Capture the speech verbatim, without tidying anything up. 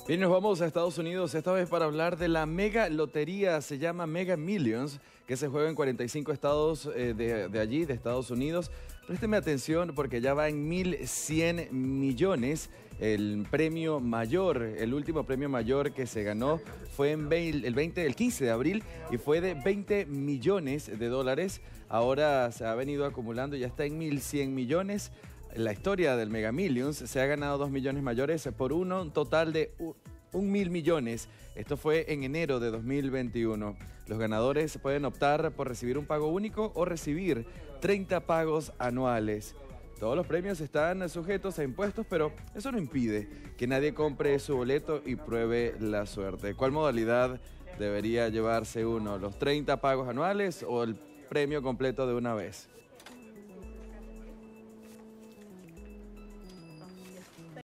Bien, nos vamos a Estados Unidos, esta vez para hablar de la mega lotería, se llama Mega Millions, que se juega en cuarenta y cinco estados eh, de, de allí, de Estados Unidos. Présteme atención porque ya va en mil cien millones el premio mayor. El último premio mayor que se ganó fue en el, veinte, el quince de abril y fue de veinte millones de dólares. Ahora se ha venido acumulando, ya está en mil cien millones. La historia del Mega Millions se ha ganado dos millones mayores por uno, un total de un mil millones. Esto fue en enero de dos mil veintiuno. Los ganadores pueden optar por recibir un pago único o recibir treinta pagos anuales. Todos los premios están sujetos a impuestos, pero eso no impide que nadie compre su boleto y pruebe la suerte. ¿Cuál modalidad debería llevarse uno? ¿Los treinta pagos anuales o el premio completo de una vez?